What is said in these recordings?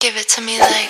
Give it to me like.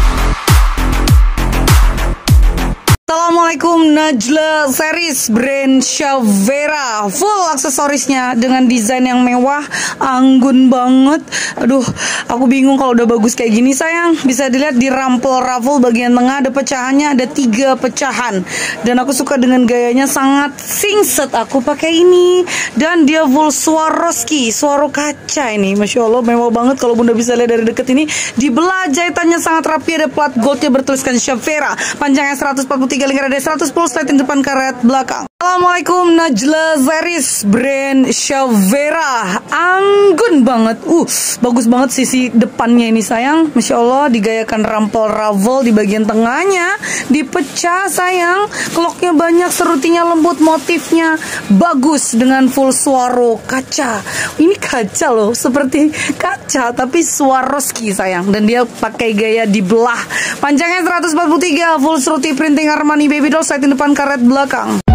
Assalamualaikum, Najla series brand Shavera, full aksesorisnya dengan desain yang mewah, anggun banget. Aduh, aku bingung kalau udah bagus kayak gini sayang. Bisa dilihat di rampel raffle bagian tengah ada pecahannya, ada 3 pecahan. Dan aku suka dengan gayanya, sangat singset aku pakai ini. Dan dia full Swarovski, Swaro kaca ini, masya Allah mewah banget. Kalau bunda bisa lihat dari deket ini, dibelah jahitannya sangat rapi, ada plat goldnya bertuliskan Shavera, panjangnya 143, lingkar ada 110, sliding depan karet belakang. Assalamualaikum, Najla series brand Shavera, anggun banget. Bagus banget sisi depannya ini sayang, masya Allah. Digayakan rampel raffle di bagian tengahnya, dipecah sayang. Clocknya banyak, serutinya lembut, motifnya bagus dengan full Swaro kaca. Ini kaca loh, seperti kaca tapi Swarovski sayang. Dan dia pakai gaya dibelah, panjangnya 143, full seruti printing Armani Baby Doll, sliding depan karet belakang.